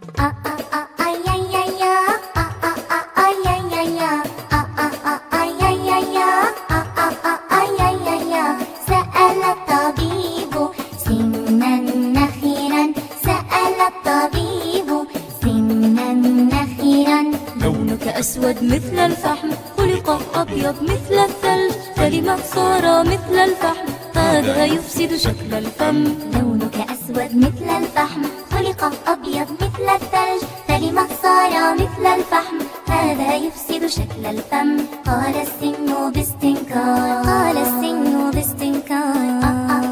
سأل الطبيب سنا نخيرا، سأل الطبيب سنا نخيرا. لونك أسود مثل الفحم، خلق أبيض مثل الثلج، فلما صار مثل الفحم؟ هذا يفسد شكل الفم. لونك أسود مثل الفحم، خلق أبيض مثل الثلج، فلما صار مثل الفحم؟ هذا يفسد شكل الفم. قال السن باستنكار، قال السن باستنكار.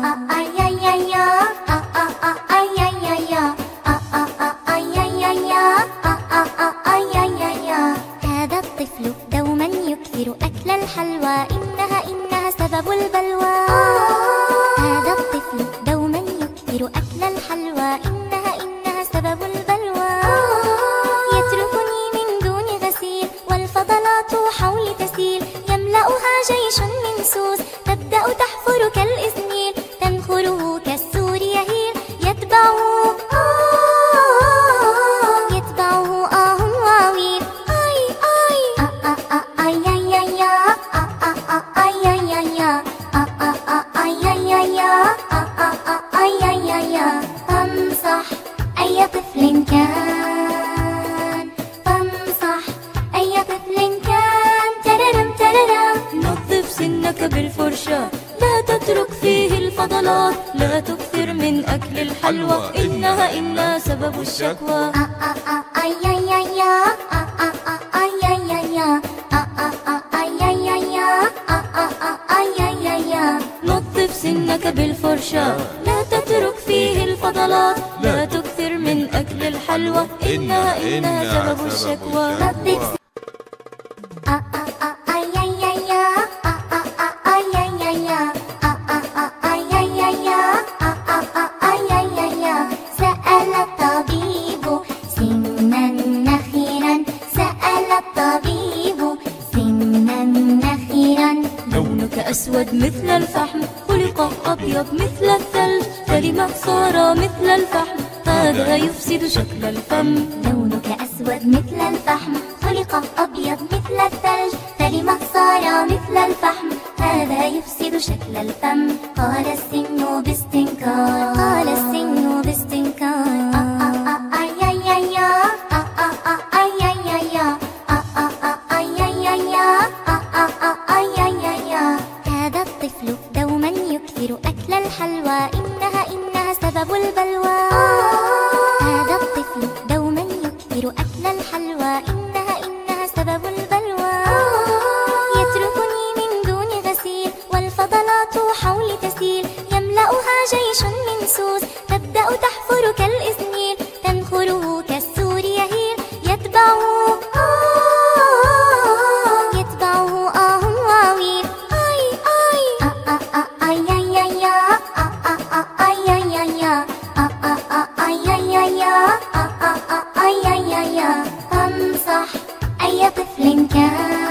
هذا الطفل دوما يكثر أكل الحلوى، إنها سبب البلوى. هذا الطفل دوما يكثر أكل الحلوى، إنها سبب البلوى. يتركني من دون غسيل، والفضلات حولي تسيل، يملأها جيش من سوس، تبدأ تحفر كالإسنيل، تنخره كالسور يهيل، يتبعه واويل. فامصح أي طفل كان، فامصح أي طفل كان. تررم تررم. نظف سنك بالفرشاة، لا تترك فيه الفضلات، لا تكثر من أكل الحلوى، إنها سبب الشكوى. نظف سنك بالفرشاة، لا تترك فيه الفضلات، لا تكثر من أكل الحلوى، إنها سبب الشكوى. سأل الطبيب سنا نخيرا، سأل الطبيب سنا نخيرا. لونك أسود مثل الفحم، خلق أبيض مثل الثلج، فلما صار مثل الفحم؟ هذا يفسد شكل الفم. لونك أسود مثل الفحم، خلق أبيض مثل الثلج، فلما صار مثل الفحم؟ هذا يفسد شكل الفم. قال السن باستنكار، قال السن باستنكار. هذا الطفل دوما يكثر أكل الحلوى، إنها سبب البلوى. هذا الطفل دوما يكثر أكل الحلوى، إنها سبب البلوى. يتركني من دون غسيل، والفضلات حولي تسيل، يملأها جيش من سوس، تبدأ تحفر كالإسنيل، تنخره كالسور يهيل، يتبعه واويل. فامصح أي طفل كان،